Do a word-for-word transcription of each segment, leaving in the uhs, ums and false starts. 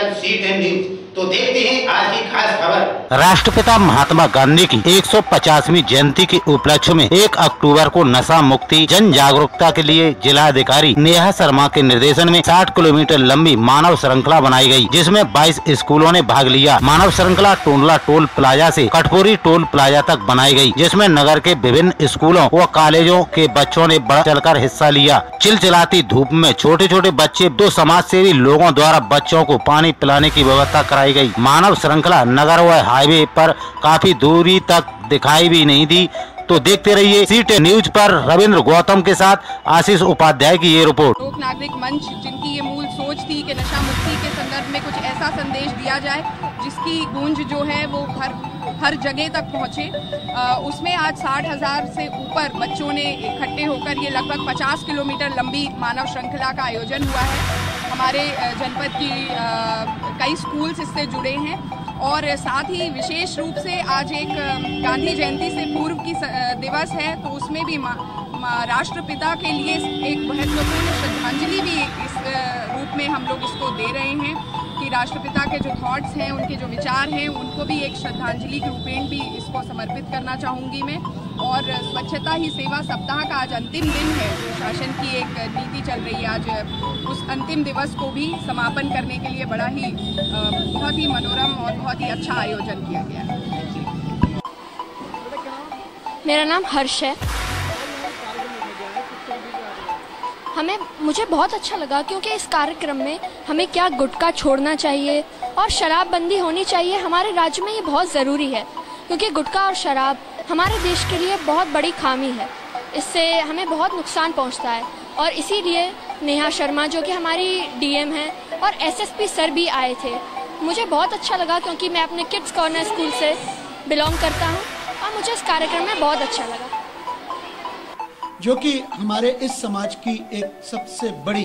Channel सी ten news. तो देखते हैं आज की खास खबर। राष्ट्रपिता महात्मा गांधी की एक सौ पचासवीं जयंती के उपलक्ष्य में एक अक्टूबर को नशा मुक्ति जन जागरूकता के लिए जिलाधिकारी नेहा शर्मा के निर्देशन में साठ किलोमीटर लंबी मानव श्रृंखला बनाई गई, जिसमें बाईस स्कूलों ने भाग लिया। मानव श्रृंखला टोंडला टोल प्लाजा से कटपुरी टोल प्लाजा तक बनाई गई, जिसमें नगर के विभिन्न स्कूलों व कॉलेजों के बच्चों ने बढ़ चढ़कर हिस्सा लिया। चिलचिलाती धूप में छोटे छोटे बच्चे, दो समाज सेवी लोगों द्वारा बच्चों को पानी पिलाने की व्यवस्था कराई गई। मानव श्रृंखला नगर व हाईवे पर काफी दूरी तक दिखाई भी नहीं दी। तो देखते रहिए सी टेन न्यूज पर रविंद्र गौतम के साथ आशीष उपाध्याय की ये रिपोर्ट। लोक नागरिक मंच, जिनकी ये मूल सोच थी कि नशा मुक्ति के संदर्भ में कुछ ऐसा संदेश दिया जाए जिसकी गूंज जो है वो हर हर जगह तक पहुँचे, उसमें आज साठ हजार से ऊपर बच्चों ने इकट्ठे होकर ये लगभग पचास किलोमीटर लंबी मानव श्रृंखला का आयोजन हुआ है। हमारे जनपद की कई स्कूल्स इससे जुड़े हैं और साथ ही विशेष रूप से आज एक गांधी जयंती से पूर्व की दिवस है, तो उसमें भी राष्ट्रपिता के लिए एक महत्वपूर्ण श्रद्धांजलि भी इस रूप में हम लोग इसको दे रहे हैं कि राष्ट्रपिता के जो थॉट्स हैं, उनके जो विचार हैं, उनको भी एक श्रद्धांजलि के रूपेण भी इसको समर्पित करना चाहूँगी मैं। और स्वच्छता ही सेवा सप्ताह का आज अंतिम दिन है, जो शासन की एक नीति चल रही है, आज उस अंतिम दिवस को भी समापन करने के लिए बड़ा ही बहुत ही मनोरम और बहुत ही अच्छा आयोजन किया गया है। मेरा नाम हर्ष है। हमें मुझे बहुत अच्छा लगा क्योंकि इस कार्यक्रम में हमें क्या गुटखा छोड़ना चाहिए और शराबबंदी होनी चाहिए हमारे राज्य में, ये बहुत ज़रूरी है क्योंकि गुटखा और शराब हमारे देश के लिए बहुत बड़ी खामी है। इससे हमें बहुत नुकसान पहुंचता है और इसीलिए नेहा शर्मा जो कि हमारी डीएम है और एसएसपी सर भी आए थे। मुझे बहुत अच्छा लगा क्योंकि मैं अपने किड्स कॉर्नर स्कूल से बिलोंग करता हूँ और मुझे इस कार्यक्रम में बहुत अच्छा लगा, जो कि हमारे इस समाज की एक सबसे बड़ी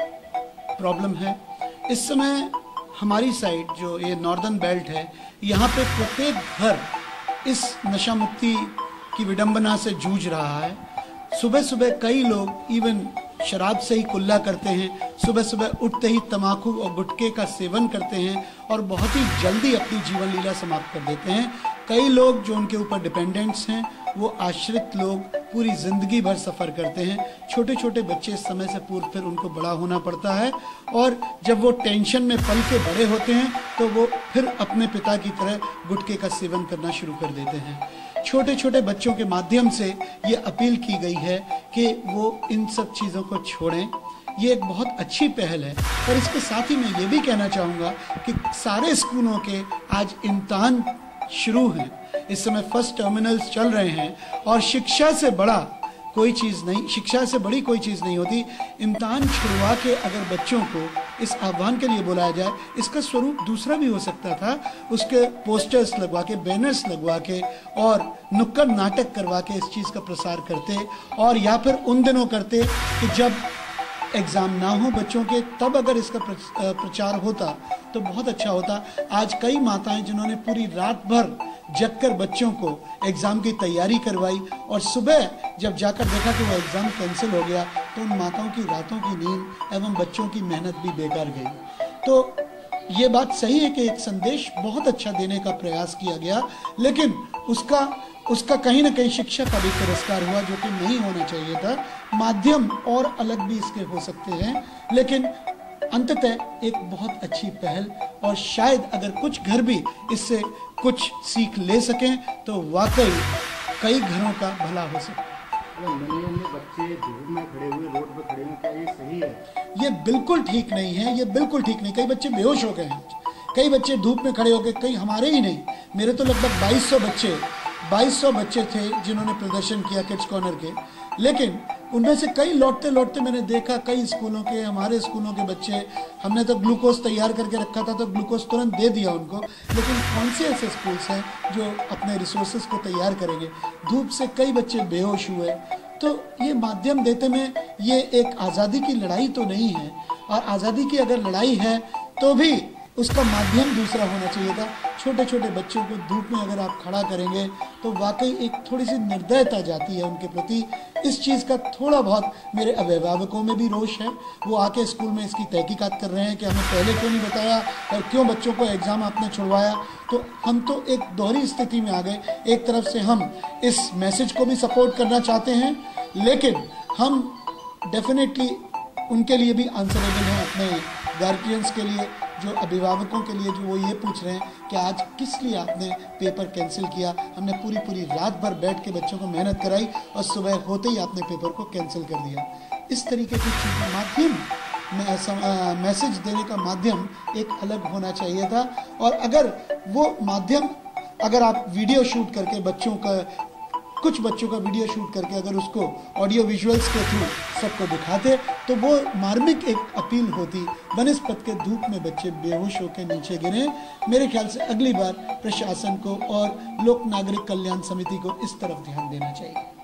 प्रॉब्लम है। इस समय हमारी साइड जो ये नॉर्दर्न बेल्ट है, यहाँ पे प्रत्येक घर इस नशा मुक्ति की विडंबना से जूझ रहा है। सुबह सुबह कई लोग इवन शराब से ही कुल्ला करते हैं, सुबह सुबह उठते ही तंबाकू और गुटखे का सेवन करते हैं और बहुत ही जल्दी अपनी जीवन लीला समाप्त कर देते हैं। कई लोग जो उनके ऊपर डिपेंडेंट्स हैं, वो आश्रित लोग पूरी जिंदगी भर सफ़र करते हैं। छोटे छोटे बच्चे समय से पूर्व फिर उनको बड़ा होना पड़ता है और जब वो टेंशन में पल के बड़े होते हैं तो वो फिर अपने पिता की तरह गुटखे का सेवन करना शुरू कर देते हैं। छोटे छोटे बच्चों के माध्यम से ये अपील की गई है कि वो इन सब चीज़ों को छोड़ें। ये एक बहुत अच्छी पहल है। और इसके साथ ही मैं ये भी कहना चाहूँगा कि सारे स्कूलों के आज इम्तहान शुरू हैं। इस समय फर्स्ट टर्मिनल्स चल रहे हैं और शिक्षा से बड़ा कोई चीज़ नहीं, शिक्षा से बड़ी कोई चीज़ नहीं होती। इम्तहान छुड़वा के अगर बच्चों को इस आह्वान के लिए बुलाया जाए, इसका स्वरूप दूसरा भी हो सकता था। उसके पोस्टर्स लगवा के, बैनर्स लगवा के और नुक्कड़ नाटक करवा के इस चीज़ का प्रसार करते, और या फिर उन दिनों करते कि जब एग्ज़ाम ना हो बच्चों के, तब अगर इसका प्रचार होता तो बहुत अच्छा होता। आज कई माताएं जिन्होंने पूरी रात भर जगकर बच्चों को एग्ज़ाम की तैयारी करवाई और सुबह जब जाकर देखा कि वो एग्ज़ाम कैंसिल हो गया, तो उन माताओं की रातों की नींद एवं बच्चों की मेहनत भी बेकार गई। तो ये बात सही है कि एक संदेश बहुत अच्छा देने का प्रयास किया गया, लेकिन उसका उसका कहीं ना कहीं शिक्षा का भी तिरस्कार हुआ, जो कि नहीं होना चाहिए था। माध्यम और अलग भी इसके हो सकते हैं, लेकिन अंततः एक बहुत अच्छी पहल, और शायद अगर कुछ घर भी इससे कुछ सीख ले सकें तो वाकई कई घरों का भला हो सके। बच्चे धूप में खड़े हुए, रोड पर खड़े हुए, क्या ये सही है? ये बिल्कुल ठीक नहीं है, ये बिल्कुल ठीक नहीं। कई बच्चे बेहोश हो गए हैं, कई बच्चे धूप में खड़े हो गए, कई हमारे ही नहीं, मेरे तो लगभग बाईस सौ बच्चे बाईस सौ बच्चे थे जिन्होंने प्रदर्शन किया किड्स कॉर्नर के। लेकिन उनमें से कई लौटते लौटते मैंने देखा, कई स्कूलों के, हमारे स्कूलों के बच्चे, हमने तो ग्लूकोज तैयार करके रखा था तो ग्लूकोज तुरंत दे दिया उनको, लेकिन कौन से ऐसे स्कूल्स हैं जो अपने रिसोर्सेज को तैयार करेंगे? धूप से कई बच्चे बेहोश हुए। तो ये माध्यम देते में ये एक आज़ादी की लड़ाई तो नहीं है, और आज़ादी की अगर लड़ाई है तो भी उसका माध्यम दूसरा होना चाहिए था। छोटे छोटे बच्चों को धूप में अगर आप खड़ा करेंगे तो वाकई एक थोड़ी सी निर्दयता जाती है उनके प्रति। इस चीज़ का थोड़ा बहुत मेरे अभिभावकों में भी रोष है। वो आके स्कूल में इसकी तहकीकात कर रहे हैं कि हमें पहले क्यों नहीं बताया और क्यों बच्चों को एग्ज़ाम आपने छुड़वाया। तो हम तो एक दोहरी स्थिति में आ गए। एक तरफ से हम इस मैसेज को भी सपोर्ट करना चाहते हैं, लेकिन हम डेफिनेटली उनके लिए भी आंसरेबल हैं, अपने गार्जियंस के लिए, जो अभिभावकों के लिए, जो वो ये पूछ रहे हैं कि आज किस लिए आपने पेपर कैंसिल किया। हमने पूरी पूरी रात भर बैठ के बच्चों को मेहनत कराई और सुबह होते ही आपने पेपर को कैंसिल कर दिया। इस तरीके की चीज़ माध्यम मैसेज देने का माध्यम एक अलग होना चाहिए था। और अगर वो माध्यम, अगर आप वीडियो शूट करके बच्चों का, कुछ बच्चों का वीडियो शूट करके अगर उसको ऑडियो विजुअल्स के थ्रू सबको दिखाते तो वो मार्मिक एक अपील होती। बनस्पत के धूप में बच्चे बेहोश होकर नीचे गिरे। मेरे ख्याल से अगली बार प्रशासन को और लोक नागरिक कल्याण समिति को इस तरफ ध्यान देना चाहिए।